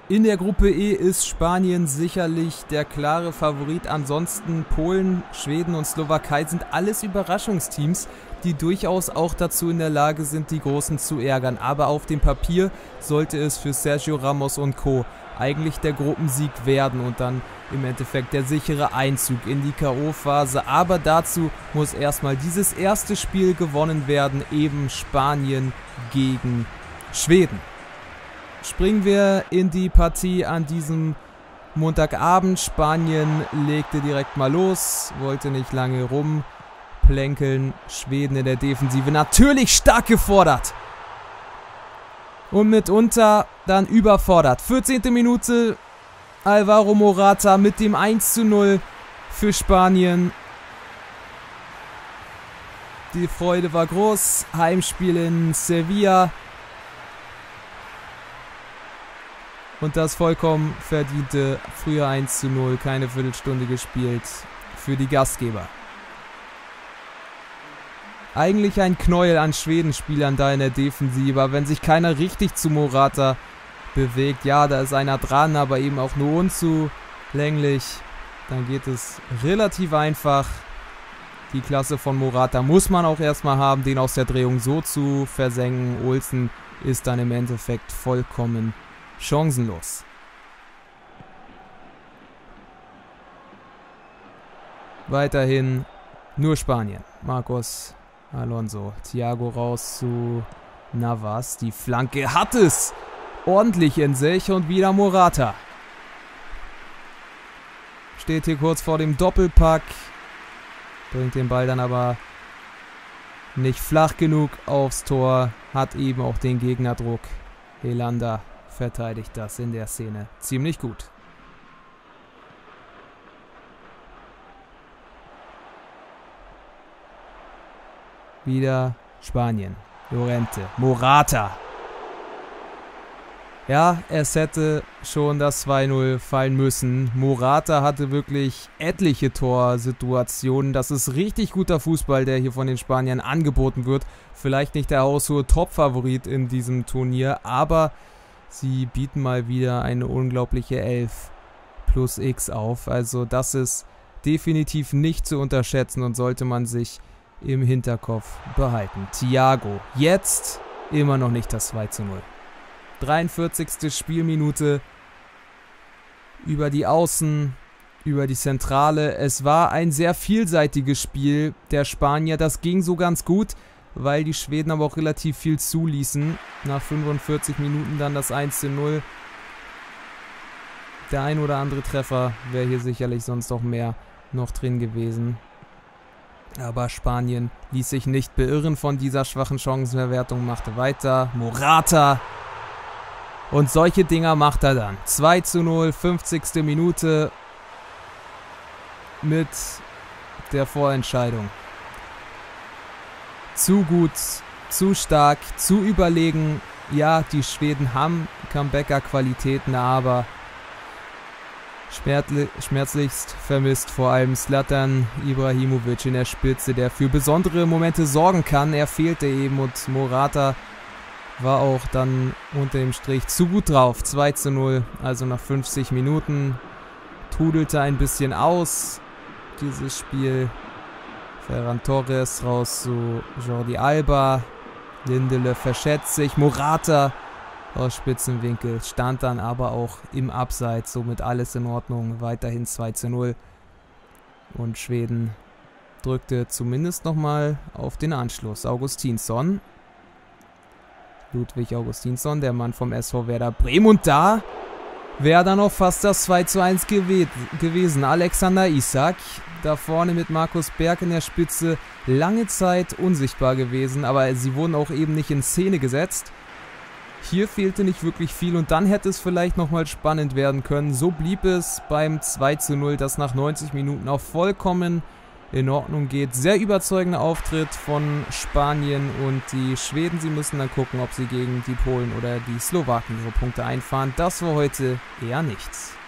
In der Gruppe E ist Spanien sicherlich der klare Favorit. Ansonsten Polen, Schweden und Slowakei sind alles Überraschungsteams, die durchaus auch dazu in der Lage sind, die Großen zu ärgern. Aber auf dem Papier sollte es für Sergio Ramos und Co. eigentlich der Gruppensieg werden und dann im Endeffekt der sichere Einzug in die K.O.-Phase. Aber dazu muss erstmal dieses erste Spiel gewonnen werden, eben Spanien gegen Schweden. Springen wir in die Partie an diesem Montagabend. Spanien legte direkt mal los, wollte nicht lange rumplänkeln. Schweden in der Defensive natürlich stark gefordert. Und mitunter dann überfordert. 14. Minute, Alvaro Morata mit dem 1:0 für Spanien. Die Freude war groß. Heimspiel in Sevilla. Und das vollkommen verdiente frühe 1:0, keine Viertelstunde gespielt für die Gastgeber. Eigentlich ein Knäuel an Schweden-Spielern da in der Defensive, aber wenn sich keiner richtig zu Morata bewegt, ja, da ist einer dran, aber eben auch nur unzulänglich, dann geht es relativ einfach. Die Klasse von Morata muss man auch erstmal haben, den aus der Drehung so zu versenken. Olsen ist dann im Endeffekt vollkommen chancenlos. Weiterhin nur Spanien. Marcos Alonso. Thiago raus zu Navas. Die Flanke hat es ordentlich in sich und wieder Morata. Steht hier kurz vor dem Doppelpack. Bringt den Ball dann aber nicht flach genug aufs Tor. Hat eben auch den Gegnerdruck. Helander verteidigt das in der Szene ziemlich gut. Wieder Spanien. Llorente. Morata. Ja, es hätte schon das 2:0 fallen müssen. Morata hatte wirklich etliche Torsituationen. Das ist richtig guter Fußball, der hier von den Spaniern angeboten wird. Vielleicht nicht der haushohe Top-Favorit in diesem Turnier, aber sie bieten mal wieder eine unglaubliche 11+X auf. Also das ist definitiv nicht zu unterschätzen und sollte man sich im Hinterkopf behalten. Thiago, jetzt immer noch nicht das 2:0. 43. Spielminute, über die Außen, über die Zentrale. Es war ein sehr vielseitiges Spiel der Spanier. Das ging so ganz gut, weil die Schweden aber auch relativ viel zuließen. Nach 45 Minuten dann das 1:0. Der ein oder andere Treffer wäre hier sicherlich sonst auch mehr noch drin gewesen. Aber Spanien ließ sich nicht beirren von dieser schwachen Chancenverwertung, machte weiter. Morata. Und solche Dinger macht er dann. 2:0, 50. Minute mit der Vorentscheidung. Zu gut, zu stark, zu überlegen. Ja, die Schweden haben Comebacker-Qualitäten, aber schmerzlichst vermisst vor allem Zlatan Ibrahimovic in der Spitze, der für besondere Momente sorgen kann. Er fehlte eben und Morata war auch dann unter dem Strich zu gut drauf. 2:0, also nach 50 Minuten. Trudelte ein bisschen aus, dieses Spiel. Ferran Torres raus zu Jordi Alba. Lindelöf verschätzt sich. Morata aus Spitzenwinkel, stand dann aber auch im Abseits, somit alles in Ordnung. Weiterhin 2:0. Und Schweden drückte zumindest nochmal auf den Anschluss. Augustinsson. Ludwig Augustinsson, der Mann vom SV Werder Bremen. Und da wäre dann noch fast das 2:1 gewesen. Alexander Isak, da vorne mit Markus Berg in der Spitze, lange Zeit unsichtbar gewesen, aber sie wurden auch eben nicht in Szene gesetzt. Hier fehlte nicht wirklich viel und dann hätte es vielleicht nochmal spannend werden können. So blieb es beim 2:0, das nach 90 Minuten auch vollkommen in Ordnung geht. Sehr überzeugender Auftritt von Spanien und die Schweden, sie müssen dann gucken, ob sie gegen die Polen oder die Slowaken ihre Punkte einfahren. Das war heute eher nichts.